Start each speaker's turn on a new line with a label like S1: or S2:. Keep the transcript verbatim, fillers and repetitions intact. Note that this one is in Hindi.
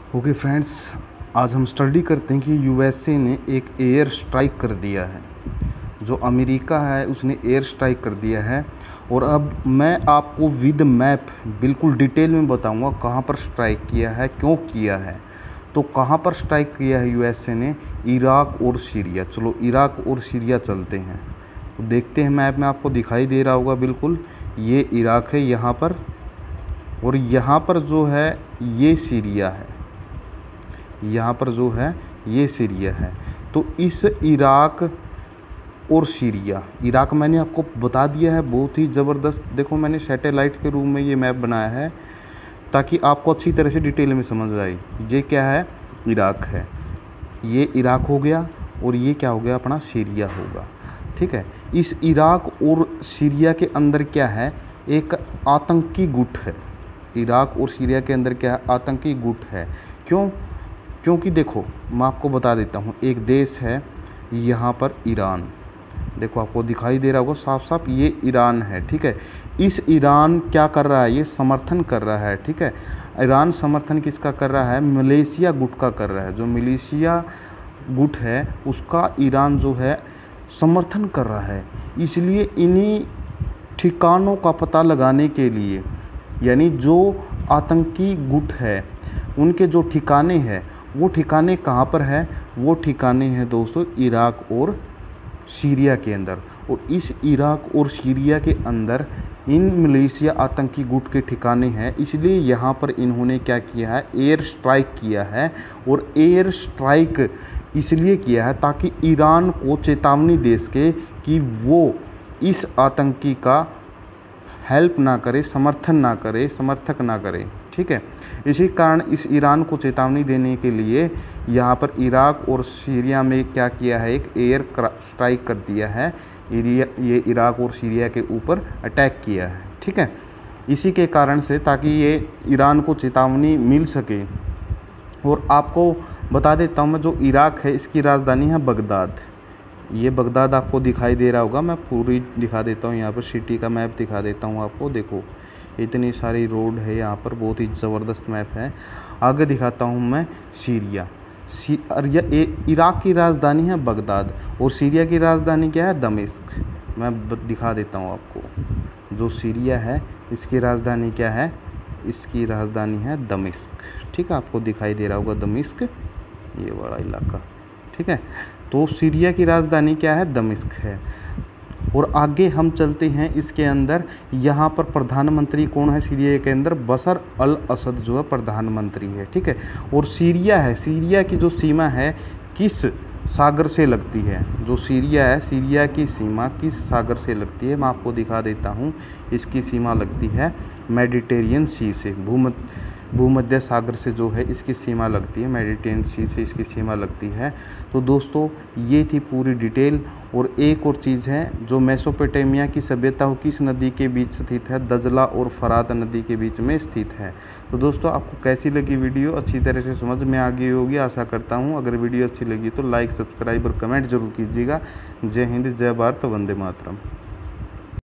S1: ओके फ्रेंड्स, आज हम स्टडी करते हैं कि यूएसए ने एक एयर स्ट्राइक कर दिया है। जो अमेरिका है उसने एयर स्ट्राइक कर दिया है। और अब मैं आपको विद मैप बिल्कुल डिटेल में बताऊंगा कहां पर स्ट्राइक किया है, क्यों किया है। तो कहां पर स्ट्राइक किया है यूएसए ने? इराक और सीरिया। चलो इराक और सीरिया चलते हैं, तो देखते हैं। मैप में आपको दिखाई दे रहा होगा बिल्कुल, ये इराक है यहाँ पर, और यहाँ पर जो है ये सीरिया है। यहाँ पर जो है ये सीरिया है। तो इस इराक और सीरिया, इराक मैंने आपको बता दिया है, बहुत ही ज़बरदस्त। देखो मैंने सैटेलाइट के रूप में ये मैप बनाया है ताकि आपको अच्छी तरह से डिटेल में समझ आए। ये क्या है? इराक है। ये इराक हो गया, और ये क्या हो गया? अपना सीरिया होगा। ठीक है। इस इराक और सीरिया के अंदर क्या है? एक आतंकी गुट है। इराक और सीरिया के अंदर क्या है? आतंकी गुट है। क्यों? क्योंकि देखो मैं आपको बता देता हूँ, एक देश है यहाँ पर ईरान। देखो आपको दिखाई दे रहा होगा साफ साफ, ये ईरान है। ठीक है। इस ईरान क्या कर रहा है? ये समर्थन कर रहा है। ठीक है। ईरान समर्थन किसका कर रहा है? मलेशिया गुट का कर रहा है। जो मलेशिया गुट है उसका ईरान जो है समर्थन कर रहा है। इसलिए इन्हीं ठिकानों का पता लगाने के लिए, यानी जो आतंकी गुट है उनके जो ठिकाने हैं, वो ठिकाने कहाँ पर है? वो ठिकाने हैं दोस्तों इराक और सीरिया के अंदर। और इस इराक और सीरिया के अंदर इन मलेशिया आतंकी गुट के ठिकाने हैं। इसलिए यहाँ पर इन्होंने क्या किया है? एयर स्ट्राइक किया है। और एयर स्ट्राइक इसलिए किया है ताकि ईरान को चेतावनी दे सके कि वो इस आतंकी का हेल्प ना करे, समर्थन ना करे, समर्थक ना करे। ठीक है। इसी कारण इस ईरान को चेतावनी देने के लिए यहाँ पर इराक और सीरिया में क्या किया है? एक एयर स्ट्राइक कर दिया है। ये इराक और सीरिया के ऊपर अटैक किया है। ठीक है। इसी के कारण से ताकि ये ईरान को चेतावनी मिल सके। और आपको बता देता हूँ मैं, जो इराक है इसकी राजधानी है बगदाद। ये बगदाद आपको दिखाई दे रहा होगा। मैं पूरी दिखा देता हूँ, यहाँ पर सिटी का मैप दिखा देता हूँ आपको। देखो इतनी सारी रोड है यहाँ पर, बहुत ही ज़बरदस्त मैप है। आगे दिखाता हूँ मैं सीरिया। सी और यह इराक की राजधानी है बगदाद, और सीरिया की राजधानी क्या है? दमिश्क। मैं दिखा देता हूँ आपको। जो सीरिया है इसकी राजधानी क्या है? इसकी राजधानी है दमिश्क। ठीक है। आपको दिखाई दे रहा होगा दमिश्क, ये बड़ा इलाका। ठीक है। तो सीरिया की राजधानी क्या है? दमिश्क है। और आगे हम चलते हैं इसके अंदर। यहाँ पर प्रधानमंत्री कौन है सीरिया के अंदर? बशर अल असद जो है प्रधानमंत्री है। ठीक है। और सीरिया है, सीरिया की जो सीमा है किस सागर से लगती है? जो सीरिया है, सीरिया की सीमा किस सागर से लगती है? मैं आपको दिखा देता हूँ। इसकी सीमा लगती है मेडिटेरियन सी से, भूमध्य भूमध्य सागर से जो है इसकी सीमा लगती है, मेडिटेरियन सी से इसकी सीमा लगती है। तो दोस्तों ये थी पूरी डिटेल। और एक और चीज़ है, जो मेसोपोटामिया की सभ्यता हो किस नदी के बीच स्थित है? दजला और फरात नदी के बीच में स्थित है। तो दोस्तों आपको कैसी लगी वीडियो? अच्छी तरह से समझ में आ गई होगी आशा करता हूँ। अगर वीडियो अच्छी लगी तो लाइक, सब्सक्राइब और कमेंट जरूर कीजिएगा। जय हिंद, जय भारत, वंदे मातरम।